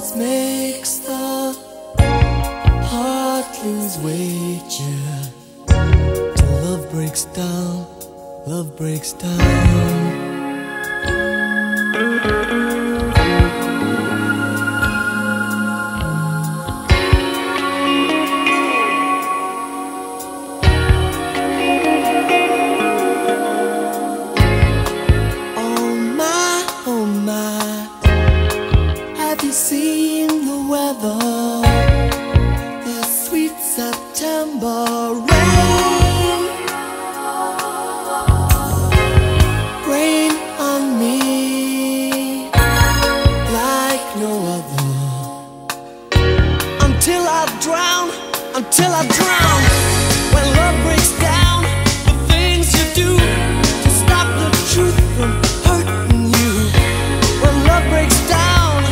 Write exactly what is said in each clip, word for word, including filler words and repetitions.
Romance makes the heart lose weight, yeah. Till love breaks down, love breaks down. Have you seen the weather? The sweet September rain. Rain on me like no other. Until I drown, until I drown. When love breaks down, the things you do to stop the truth from hurting you. When love breaks down,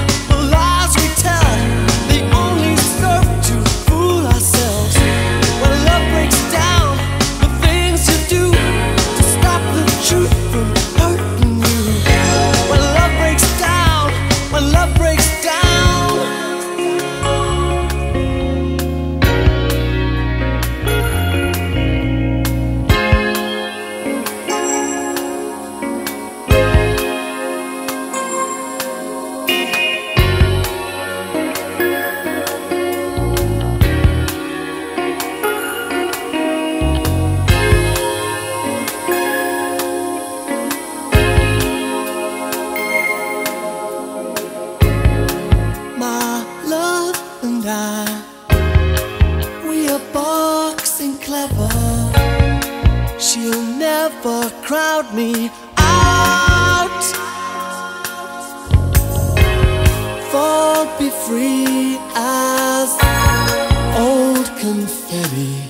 we are boxing clever. She'll never crowd me out. Fall, be free as old confetti.